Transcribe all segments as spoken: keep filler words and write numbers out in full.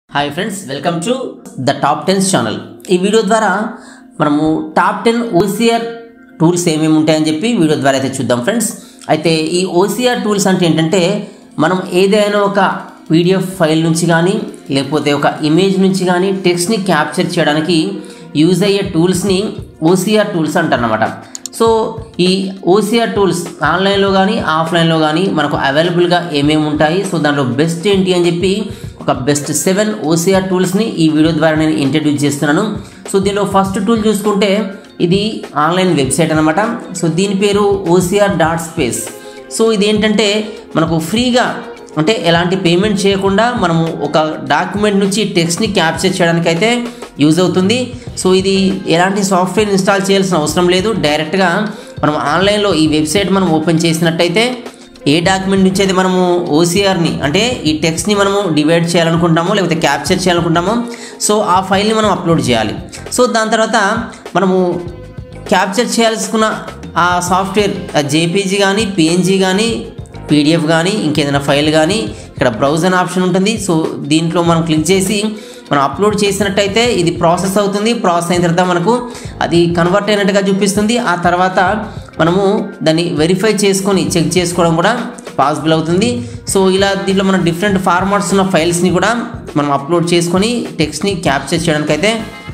Hi friends, welcome to the top tens channel. ఈ video ద్వారా మనము టాప్ టెన్ ఓసీఆర్ టూల్స్ ఏమేమి ఉంటాయని చెప్పి వీడియో ద్వారా అయితే చూద్దాం ఫ్రెండ్స్. అయితే ఈ ఓసీఆర్ టూల్స్ అంటే ఏంటంటే మనం ఏదైనా ఒక పీడిఎఫ్ ఫైల్ నుంచి కానీ లేకపోతే ఒక ఇమేజ్ నుంచి కానీ టెక్స్ట్ని క్యాప్చర్ చేయడానికి యూజ్ అయ్యే టూల్స్ని ఓసీఆర్ టూల్స్ అంటారన్నమాట. సో ఈ ఓసీఆర్ టూల్స్ ఆన్లైన్లో కానీ ఆఫ్లైన్లో కానీ మనకు అవైలబుల్గా ఏమేమి ఉంటాయి, సో దాంట్లో బెస్ట్ ఏంటి అని చెప్పి ఒక బెస్ట్ సెవెన్ ఓసీఆర్ టూల్స్ని ఈ వీడియో ద్వారా నేను ఇంట్రడ్యూస్ చేస్తున్నాను. సో దీనిలో ఫస్ట్ టూల్ చూసుకుంటే ఇది ఆన్లైన్ వెబ్సైట్ అనమాట. సో దీని పేరు ఓసీఆర్ డాట్ స్పేస్. సో ఇది ఏంటంటే మనకు ఫ్రీగా అంటే ఎలాంటి పేమెంట్ చేయకుండా మనము ఒక డాక్యుమెంట్ నుంచి టెక్స్ట్ని క్యాప్చర్ చేయడానికి అయితే యూజ్ అవుతుంది. సో ఇది ఎలాంటి సాఫ్ట్వేర్ ఇన్స్టాల్ చేయాల్సిన అవసరం లేదు. డైరెక్ట్గా మనం ఆన్లైన్లో ఈ వెబ్సైట్ మనం ఓపెన్ చేసినట్టయితే ఏ డాక్యుమెంట్ నుంచి అయితే మనము ఓసీఆర్ని అంటే ఈ టెక్స్ట్ని మనము డివైడ్ చేయాలనుకుంటామో లేకపోతే క్యాప్చర్ చేయాలనుకుంటామో సో ఆ ఫైల్ని మనం అప్లోడ్ చేయాలి. సో దాని తర్వాత మనము క్యాప్చర్ చేయాల్సుకున్న ఆ సాఫ్ట్వేర్ జేపీజీ కానీ పిఎన్జీ కానీ పీడిఎఫ్ కానీ ఇంకేదైనా ఫైల్ కానీ ఇక్కడ బ్రౌజ్ అనే ఆప్షన్ ఉంటుంది. సో దీంట్లో మనం క్లిక్ చేసి మనం అప్లోడ్ చేసినట్టయితే ఇది ప్రాసెస్ అవుతుంది. ప్రాసెస్ అయిన తర్వాత మనకు అది కన్వర్ట్ అయినట్టుగా చూపిస్తుంది. ఆ తర్వాత మనము దాన్ని వెరిఫై చేసుకొని చెక్ చేసుకోవడం కూడా పాసిబుల్ అవుతుంది. సో ఇలా దీంట్లో మనం డిఫరెంట్ ఫార్మాట్స్ ఉన్న ఫైల్స్ని కూడా మనం అప్లోడ్ చేసుకొని టెక్స్ట్ని క్యాప్చర్ చేయడానికి అయితే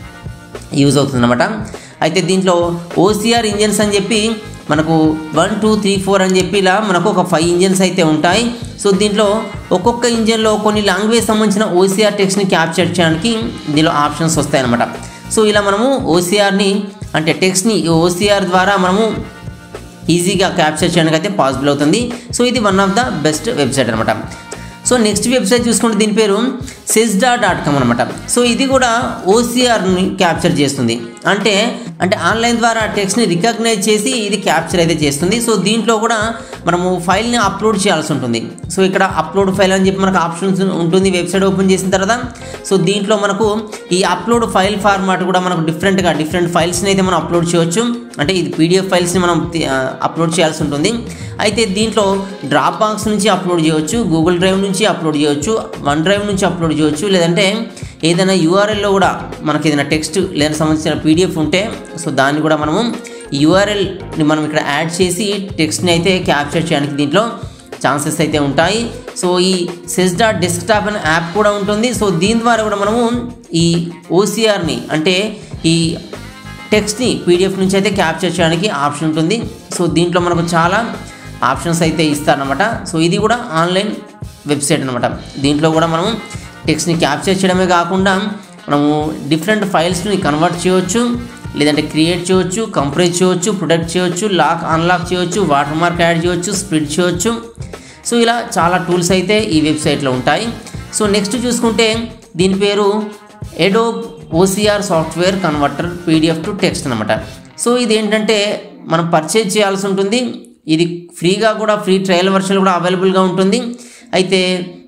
యూజ్ అవుతుంది అన్నమాట. అయితే దీంట్లో ఓసీఆర్ ఇంజన్స్ అని చెప్పి మనకు వన్ టూ త్రీ ఫోర్ అని చెప్పి ఇలా మనకు ఒక ఫైవ్ ఇంజన్స్ అయితే ఉంటాయి. సో దీంట్లో ఒక్కొక్క ఇంజన్లో కొన్ని లాంగ్వేజ్ సంబంధించిన ఓసీఆర్ టెక్స్ట్ని క్యాప్చర్ చేయడానికి దీనిలో ఆప్షన్స్ వస్తాయన్నమాట. సో ఇలా మనము ఓసీఆర్ని అంటే టెక్స్ట్ని ఓసీఆర్ ద్వారా మనము ఈజీగా క్యాప్చర్ చేయడానికి అయితే పాసిబుల్ అవుతుంది. సో ఇది one of the best website అనమాట. సో నెక్స్ట్ వెబ్సైట్ చూసుకుంటే దీని పేరు సెజ్డా డాట్ కామ్ అనమాట. సో ఇది కూడా ఓసీఆర్ని క్యాప్చర్ చేస్తుంది. అంటే అంటే ఆన్లైన్ ద్వారా టెక్స్ట్ని రికగ్నైజ్ చేసి ఇది క్యాప్చర్ అయితే చేస్తుంది. సో దీంట్లో కూడా మనము ఫైల్ని అప్లోడ్ చేయాల్సి ఉంటుంది. సో ఇక్కడ అప్లోడ్ ఫైల్ అని చెప్పి మనకు ఆప్షన్స్ ఉంటుంది వెబ్సైట్ ఓపెన్ చేసిన తర్వాత. సో దీంట్లో మనకు ఈ అప్లోడ్ ఫైల్ ఫార్మాట్ కూడా మనకు డిఫరెంట్గా డిఫరెంట్ ఫైల్స్ని అయితే మనం అప్లోడ్ చేయవచ్చు. అంటే ఇది పీడిఎఫ్ ఫైల్స్ని మనం అప్లోడ్ చేయాల్సి ఉంటుంది. అయితే దీంట్లో డ్రాప్ బాక్స్ నుంచి అప్లోడ్ చేయవచ్చు, గూగుల్ డ్రైవ్ నుంచి అప్లోడ్ చేయవచ్చు, వన్ డ్రైవ్ నుంచి అప్లోడ్ చేయవచ్చు, లేదంటే ఏదైనా యూఆర్ఎల్లో కూడా మనకి ఏదైనా టెక్స్ట్ లేదా సంబంధించిన పీడిఎఫ్ ఉంటే సో దాన్ని కూడా మనము యూఆర్ఎల్ని మనం ఇక్కడ యాడ్ చేసి టెక్స్ట్ని అయితే క్యాప్చర్ చేయడానికి దీంట్లో ఛాన్సెస్ అయితే ఉంటాయి. సో ఈ సెజ్డా డెస్క్టాప్ అనే యాప్ కూడా ఉంటుంది. సో దీని ద్వారా కూడా మనము ఈ ఓసీఆర్ని అంటే ఈ టెక్స్ట్ని పీడిఎఫ్ నుంచి అయితే క్యాప్చర్ చేయడానికి ఆప్షన్ ఉంటుంది. సో దీంట్లో మనకు చాలా ఆప్షన్స్ అయితే ఇస్తారనమాట. సో ఇది కూడా ఆన్లైన్ వెబ్సైట్ అనమాట. దీంట్లో కూడా మనము టెక్స్ట్ని క్యాప్చర్ చేయడమే కాకుండా మనము డిఫరెంట్ ఫైల్స్ని కన్వర్ట్ చేయవచ్చు, లేదంటే క్రియేట్ చేయవచ్చు, కంప్రెస్ చేయవచ్చు, ప్రొటెక్ట్ చేయవచ్చు, లాక్ అన్లాక్ చేయవచ్చు, వాటర్ మార్క్ యాడ్ చేయవచ్చు, స్ప్లిట్ చేయవచ్చు. సో ఇలా చాలా టూల్స్ అయితే ఈ వెబ్సైట్లో ఉంటాయి. సో నెక్స్ట్ చూసుకుంటే దీని పేరు Adobe OCR software converter PDF to text అనమాట. సో ఇది ఏంటంటే మనం పర్చేజ్ చేయాల్సి ఉంటుంది. ఇది ఫ్రీగా కూడా ఫ్రీ ట్రయల్ వర్షన్ కూడా అవైలబుల్గా ఉంటుంది. అయితే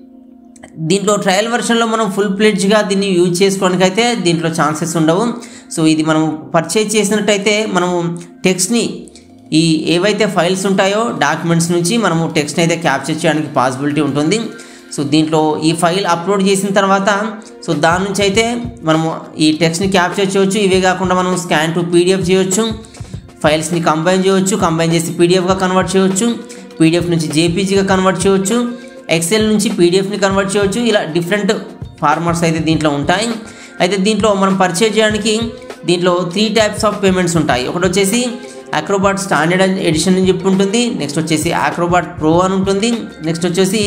దీంట్లో ట్రయల్ వర్షన్లో మనం ఫుల్ ప్లెడ్జ్గా దీన్ని యూజ్ చేసుకోవడానికి అయితే దీంట్లో ఛాన్సెస్ ఉండవు. సో ఇది మనం పర్చేజ్ చేసినట్టయితే మనము టెక్స్ట్ని ఈ ఏవైతే ఫైల్స్ ఉంటాయో డాక్యుమెంట్స్ నుంచి మనము టెక్స్ట్ని అయితే క్యాప్చర్ చేయడానికి పాసిబిలిటీ ఉంటుంది. సో దీంట్లో ఈ ఫైల్ అప్లోడ్ చేసిన తర్వాత సో దాని నుంచి అయితే మనము ఈ టెక్స్ట్ని క్యాప్చర్ చేయవచ్చు. ఇవే కాకుండా మనం స్కాన్ టు పీడిఎఫ్ చేయవచ్చు, ఫైల్స్ని కంబైన్ చేయవచ్చు, కంబైన్ చేసి పీడిఎఫ్గా కన్వర్ట్ చేయవచ్చు, పీడిఎఫ్ నుంచి జేపీజీగా కన్వర్ట్ చేయవచ్చు, ఎక్సెల్ నుంచి పీడిఎఫ్ని కన్వర్ట్ చేయవచ్చు. ఇలా డిఫరెంట్ ఫార్మాట్స్ అయితే దీంట్లో ఉంటాయి. అయితే దీంట్లో మనం పర్చేజ్ చేయడానికి దీంట్లో త్రీ టైప్స్ ఆఫ్ పేమెంట్స్ ఉంటాయి. ఒకటి వచ్చేసి అక్రోబాట్ స్టాండర్డ్ ఎడిషన్ అని చెప్పి ఉంటుంది, నెక్స్ట్ వచ్చేసి అక్రోబాట్ ప్రో అని ఉంటుంది, నెక్స్ట్ వచ్చేసి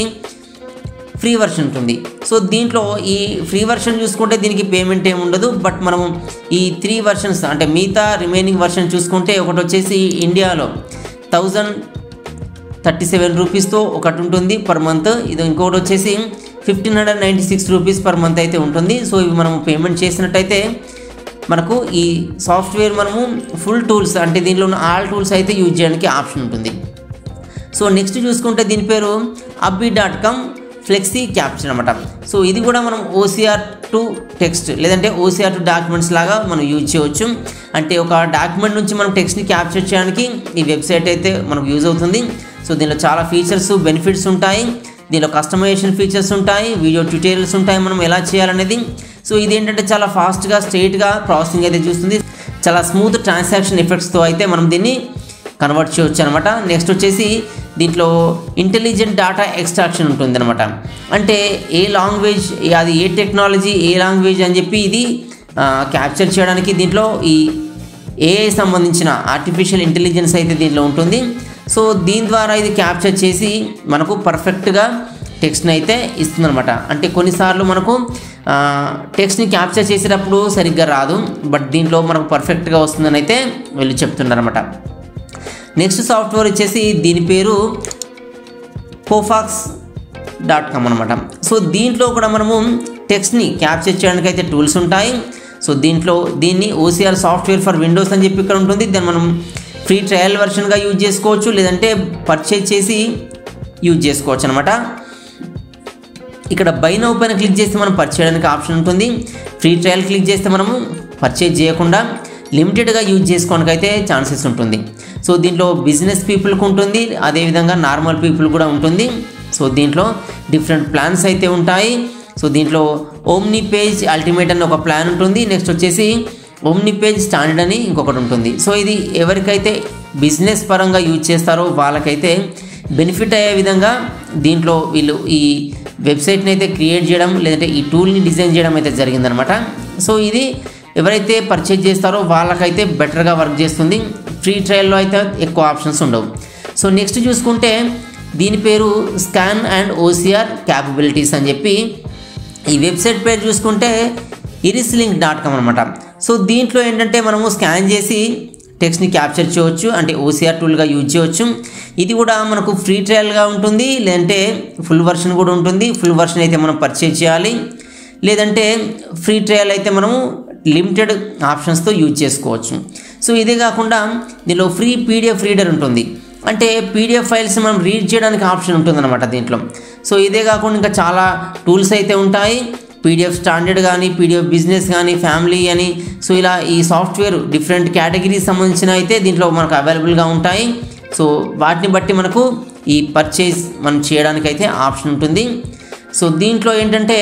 ఫ్రీ వర్షన్ ఉంటుంది. సో దీంట్లో ఈ ఫ్రీ వర్షన్ చూసుకుంటే దీనికి పేమెంట్ ఏమి ఉండదు. బట్ మనము ఈ త్రీ వర్షన్స్ అంటే మిగతా రిమైనింగ్ వర్షన్ చూసుకుంటే ఒకటి వచ్చేసి ఇండియాలో థౌజండ్ థర్టీ సెవెన్ రూపీస్తో ఒకటి ఉంటుంది పర్ మంత్. ఇది ఇంకొకటి వచ్చేసి fifteen hundred ninety six rupees per month అయితే ఉంటుంది. సో ఇవి మనము పేమెంట్ చేసినట్టయితే మనకు ఈ సాఫ్ట్వేర్ మనము ఫుల్ టూల్స్ అంటే దీంట్లో ఉన్న ఆల్ టూల్స్ అయితే యూజ్ చేయడానికి ఆప్షన్ ఉంటుంది. సో నెక్స్ట్ చూసుకుంటే దీని పేరు ABBYY dot com FlexiCapture అనమాట. సో ఇది కూడా మనం ఓసీఆర్ టు టెక్స్ట్ లేదంటే ఓసీఆర్ టు డాక్యుమెంట్స్ లాగా మనం యూజ్ చేయవచ్చు. అంటే ఒక డాక్యుమెంట్ నుంచి మనం టెక్స్ట్ని క్యాప్చర్ చేయడానికి ఈ వెబ్సైట్ అయితే మనకు యూజ్ అవుతుంది. సో దీనిలో చాలా ఫీచర్స్ బెనిఫిట్స్ ఉంటాయి. దీనిలో కస్టమైజేషన్ ఫీచర్స్ ఉంటాయి, వీడియో ట్యూటోరియల్స్ ఉంటాయి మనం ఎలా చేయాలనేది. సో ఇదేంటంటే చాలా ఫాస్ట్గా స్ట్రైట్గా ప్రాసెసింగ్ అయితే చూస్తుంది, చాలా స్మూత్ ట్రాన్సాక్షన్ ఎఫెక్ట్స్తో అయితే మనం దీన్ని కన్వర్ట్ చేయవచ్చు అనమాట. నెక్స్ట్ వచ్చేసి దీంట్లో ఇంటెలిజెంట్ డేటా ఎక్స్ట్రాక్షన్ ఉంటుంది అనమాట. అంటే ఏ లాంగ్వేజ్, అది ఏ టెక్నాలజీ, ఏ లాంగ్వేజ్ అని చెప్పి ఇది క్యాప్చర్ చేయడానికి దీంట్లో ఈ ఏఐ సంబంధించిన ఆర్టిఫిషియల్ ఇంటెలిజెన్స్ అయితే దీంట్లో ఉంటుంది. సో దీని ద్వారా ఇది క్యాప్చర్ చేసి మనకు పర్ఫెక్ట్గా టెక్స్ట్ని అయితే ఇస్తుందన్నమాట. అంటే కొన్నిసార్లు మనకు టెక్స్ట్ని క్యాప్చర్ చేసేటప్పుడు సరిగ్గా రాదు, బట్ దీంట్లో మనకు పర్ఫెక్ట్గా వస్తుందని అయితే వీళ్ళు చెప్తున్నారన్నమాట. నెక్స్ట్ సాఫ్ట్వేర్ వచ్చేసి దీని పేరు కోఫాక్స్ డాట్ కామ్ అనమాట. సో దీంట్లో కూడా మనము టెక్స్ట్ని క్యాప్చర్ చేయడానికి అయితే టూల్స్ ఉంటాయి. సో దీంట్లో దీన్ని ఓసీఆర్ సాఫ్ట్వేర్ ఫర్ విండోస్ అని చెప్పి ఇక్కడ ఉంటుంది. దాన్ని మనం ఫ్రీ ట్రయల్ వెర్షన్గా యూజ్ చేసుకోవచ్చు, లేదంటే పర్చేజ్ చేసి యూజ్ చేసుకోవచ్చు అనమాట. ఇక్కడ బై నౌ పైన క్లిక్ చేస్తే మనం పర్చేజ్ చేయడానికి ఆప్షన్ ఉంటుంది. ఫ్రీ ట్రయల్ క్లిక్ చేస్తే మనము పర్చేజ్ చేయకుండా లిమిటెడ్గా యూజ్ చేసుకోవడానికి అయితే ఛాన్సెస్ ఉంటుంది. సో దీంట్లో బిజినెస్ పీపుల్కి ఉంటుంది, అదేవిధంగా నార్మల్ పీపుల్ కూడా ఉంటుంది. సో దీంట్లో డిఫరెంట్ ప్లాన్స్ అయితే ఉంటాయి. సో దీంట్లో ఓమ్ని పేజ్ అల్టిమేట్ అని ఒక ప్లాన్ ఉంటుంది. నెక్స్ట్ వచ్చేసి ఓమ్ని పేజ్ స్టాండర్డ్ అని ఇంకొకటి ఉంటుంది. సో ఇది ఎవరికైతే బిజినెస్ పరంగా యూజ్ చేస్తారో వాళ్ళకైతే బెనిఫిట్ అయ్యే విధంగా దీంట్లో వీళ్ళు ఈ వెబ్సైట్ని అయితే క్రియేట్ చేయడం, లేదంటే ఈ టూల్ని డిజైన్ చేయడం అయితే జరిగిందనమాట. సో ఇది ఎవరైతే పర్చేజ్ చేస్తారో వాళ్ళకైతే బెటర్గా వర్క్ చేస్తుంది. ఫ్రీ ట్రయల్లో అయితే ఎక్కువ ఆప్షన్స్ ఉండవు. సో నెక్స్ట్ చూసుకుంటే దీని పేరు స్కాన్ అండ్ ఓసీఆర్ క్యాపబిలిటీస్ అని చెప్పి ఈ వెబ్సైట్ పేరు చూసుకుంటే ఇరిస్ లింక్ డాట్ కామ్ అనమాట. సో దీంట్లో ఏంటంటే మనము స్కాన్ చేసి టెక్స్ట్ని క్యాప్చర్ చేయవచ్చు, అంటే ఓసీఆర్ టూల్గా యూజ్ చేయవచ్చు. ఇది కూడా మనకు ఫ్రీ ట్రయల్గా ఉంటుంది, లేదంటే ఫుల్ వర్షన్ కూడా ఉంటుంది. ఫుల్ వర్షన్ అయితే మనం పర్చేజ్ చేయాలి, లేదంటే ఫ్రీ ట్రయల్ అయితే మనము లిమిటెడ్ ఆప్షన్స్తో యూజ్ చేసుకోవచ్చు. సో ఇదే కాకుండా దీనిలో ఫ్రీ పీడిఎఫ్ రీడర్ ఉంటుంది, అంటే పీడిఎఫ్ ఫైల్స్ మనం రీడ్ చేయడానికి ఆప్షన్ ఉంటుందన్నమాట దీంట్లో. సో ఇదే కాకుండా ఇంకా చాలా టూల్స్ అయితే ఉంటాయి, పీడిఎఫ్ స్టాండర్డ్ కానీ, పీడిఎఫ్ బిజినెస్ కానీ, ఫ్యామిలీ అని. సో ఇలా ఈ సాఫ్ట్వేర్ డిఫరెంట్ కేటగిరీస్ సంబంధించిన అయితే దీంట్లో మనకు అవైలబుల్గా ఉంటాయి. సో వాటిని బట్టి మనకు ఈ పర్చేజ్ మనం చేయడానికి అయితే ఆప్షన్ ఉంటుంది. సో దీంట్లో ఏంటంటే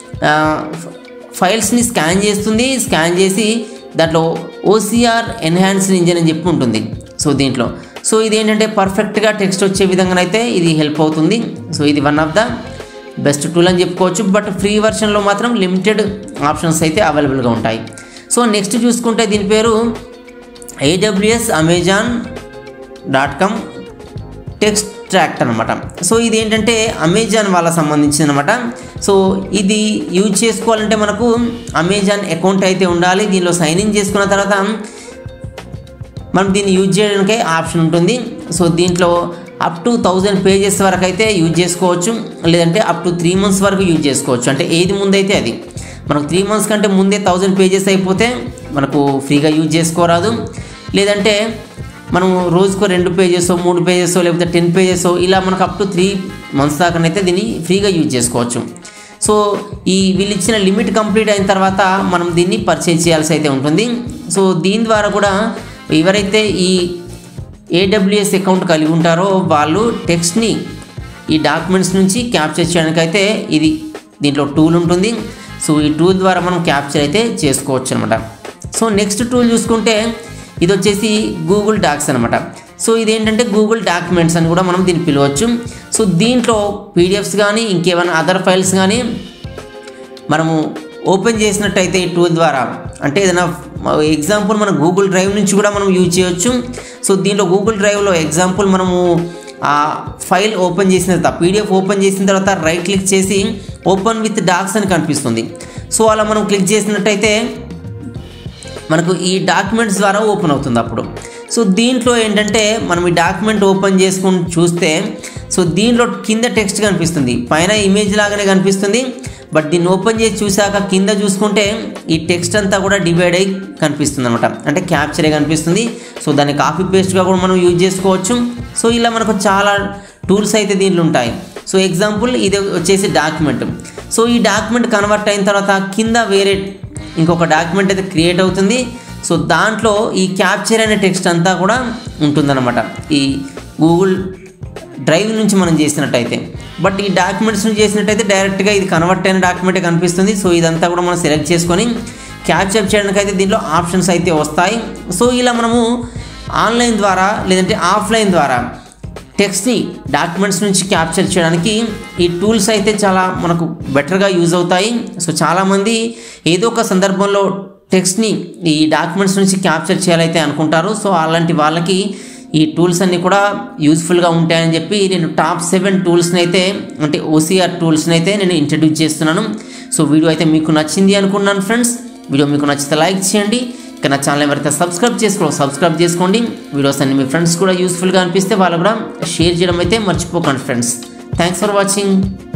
ఫైల్స్ని స్కాన్ చేస్తుంది, స్కాన్ చేసి దాంట్లో ఓసీఆర్ ఎన్హాన్స్డ్ ఇంజిన్ అని చెప్పి ఉంటుంది. సో దీంట్లో సో ఇది ఏంటంటే పర్ఫెక్ట్గా టెక్స్ట్ వచ్చే విధంగానైతే ఇది హెల్ప్ అవుతుంది. సో ఇది one of the best tool అని చెప్పుకోవచ్చు. బట్ ఫ్రీ వర్షన్లో మాత్రం లిమిటెడ్ ఆప్షన్స్ అయితే అవైలబుల్గా ఉంటాయి. సో నెక్స్ట్ చూసుకుంటే దీని పేరు AWS Amazon dot com Textract అనమాట. సో ఇది ఏంటంటే అమెజాన్ వాళ్ళకి సంబంధించింది అనమాట. సో ఇది యూజ్ చేసుకోవాలంటే మనకు అమెజాన్ అకౌంట్ అయితే ఉండాలి. దీనిలో సైన్ ఇన్ చేసుకున్న తర్వాత మనం దీన్ని యూజ్ చేయడానికి ఆప్షన్ ఉంటుంది. సో దీంట్లో అప్ టు థౌజండ్ పేజెస్ వరకు అయితే యూజ్ చేసుకోవచ్చు, లేదంటే అప్ టు త్రీ మంత్స్ వరకు యూజ్ చేసుకోవచ్చు. అంటే ఏది ముందైతే అది, మనకు త్రీ మంత్స్ కంటే ముందే థౌజండ్ పేజెస్ అయిపోతే మనకు ఫ్రీగా యూజ్ చేసుకోరాదు. లేదంటే మనం రోజుకో రెండు పేజెస్ మూడు పేజెస్ లేకపోతే టెన్ పేజెస్ ఇలా మనకు అప్ టు త్రీ మంత్స్ దాకానైతే దీన్ని ఫ్రీగా యూజ్ చేసుకోవచ్చు. సో ఈ వీళ్ళు ఇచ్చిన లిమిట్ కంప్లీట్ అయిన తర్వాత మనం దీన్ని పర్చేజ్ చేయాల్సి అయితే ఉంటుంది. సో దీని ద్వారా కూడా ఎవరైతే ఈ ఏడబ్ల్యూఎస్ అకౌంట్ కలిగి ఉంటారో వాళ్ళు టెక్స్ట్ని ఈ డాక్యుమెంట్స్ నుంచి క్యాప్చర్ చేయడానికి అయితే ఇది దీంట్లో టూల్ ఉంటుంది. సో ఈ టూల్ ద్వారా మనం క్యాప్చర్ అయితే చేసుకోవచ్చు అనమాట. సో నెక్స్ట్ టూల్ చూసుకుంటే ఇది వచ్చేసి గూగుల్ డాక్స్ అనమాట. సో ఇదేంటంటే గూగుల్ డాక్యుమెంట్స్ అని కూడా మనం దీన్ని పిలవచ్చు. సో దీంట్లో పీడిఎఫ్స్ కానీ ఇంకేమైనా అదర్ ఫైల్స్ కానీ మనము ఓపెన్ చేసినట్టయితే ఈ టూల్ ద్వారా, అంటే ఏదైనా ఎగ్జాంపుల్ మన గూగుల్ డ్రైవ్ నుంచి కూడా మనం యూజ్ చేయవచ్చు. సో దీంట్లో గూగుల్ డ్రైవ్లో ఎగ్జాంపుల్ మనము ఆ ఫైల్ ఓపెన్ చేసిన తర్వాత పీడిఎఫ్ ఓపెన్ చేసిన తర్వాత రైట్ క్లిక్ చేసి ఓపెన్ విత్ డాక్స్ అని కనిపిస్తుంది. సో అలా మనం క్లిక్ చేసినట్టయితే మనకు ఈ డాక్యుమెంట్స్ ద్వారా ఓపెన్ అవుతుంది అప్పుడు. సో దీంట్లో ఏంటంటే మనం ఈ డాక్యుమెంట్ ఓపెన్ చేసుకుని చూస్తే సో దీంట్లో కింద టెక్స్ట్ కనిపిస్తుంది, పైన ఇమేజ్ లాగానే కనిపిస్తుంది. బట్ దీన్ని ఓపెన్ చేసి చూసాక కింద చూసుకుంటే ఈ టెక్స్ట్ అంతా కూడా డివైడ్ అయ్యి కనిపిస్తుంది అనమాట, అంటే క్యాప్చర్ అయ్యి కనిపిస్తుంది. సో దాన్ని కాపీ పేస్ట్గా కూడా మనం యూజ్ చేసుకోవచ్చు. సో ఇలా మనకు చాలా టూల్స్ అయితే దీంట్లో ఉంటాయి. సో ఎగ్జాంపుల్ ఇది వచ్చేసి డాక్యుమెంట్. సో ఈ డాక్యుమెంట్ కన్వర్ట్ అయిన తర్వాత కింద వేరే ఇంకొక డాక్యుమెంట్ అయితే క్రియేట్ అవుతుంది. సో దాంట్లో ఈ క్యాప్చర్ అనే టెక్స్ట్ అంతా కూడా ఉంటుందన్నమాట ఈ గూగుల్ డ్రైవ్ నుంచి మనం చేసినట్టయితే. బట్ ఈ డాక్యుమెంట్స్ని చేసినట్టయితే డైరెక్ట్గా ఇది కన్వర్ట్ అయిన డాక్యుమెంటే కనిపిస్తుంది. సో ఇదంతా కూడా మనం సెలెక్ట్ చేసుకొని క్యాప్చర్ చేయడానికి అయితే దీంట్లో ఆప్షన్స్ అయితే వస్తాయి. సో ఇలా మనము ఆన్లైన్ ద్వారా లేదంటే ఆఫ్లైన్ ద్వారా టెక్స్ట్ని డాక్యుమెంట్స్ నుంచి క్యాప్చర్ చేయడానికి ఈ టూల్స్ అయితే చాలా మనకు బెటర్గా యూజ్ అవుతాయి. సో చాలామంది ఏదో ఒక సందర్భంలో టెక్స్ట్ని ఈ డాక్యుమెంట్స్ నుంచి క్యాప్చర్ చేయాలైతే అనుకుంటారు. సో అలాంటి వాళ్ళకి ఈ టూల్స్ అన్నీ కూడా యూజ్ఫుల్గా ఉంటాయని చెప్పి నేను టాప్ సెవెన్ టూల్స్ని అయితే అంటే ఓసీఆర్ టూల్స్ని అయితే నేను ఇంట్రడ్యూస్ చేస్తున్నాను. సో వీడియో అయితే మీకు నచ్చింది అనుకున్నాను ఫ్రెండ్స్. వీడియో మీకు నచ్చితే లైక్ చేయండి. ఇక నా ఛానల్ ఎవరైతే సబ్స్క్రైబ్ చేసుకో సబ్స్క్రైబ్ చేసుకోండి. వీడియోస్ అన్ని మీ ఫ్రెండ్స్ కూడా యూస్ఫుల్గా అనిపిస్తే వాళ్ళు కూడా షేర్ చేయడం అయితే మర్చిపోకండి ఫ్రెండ్స్. Thanks for watching.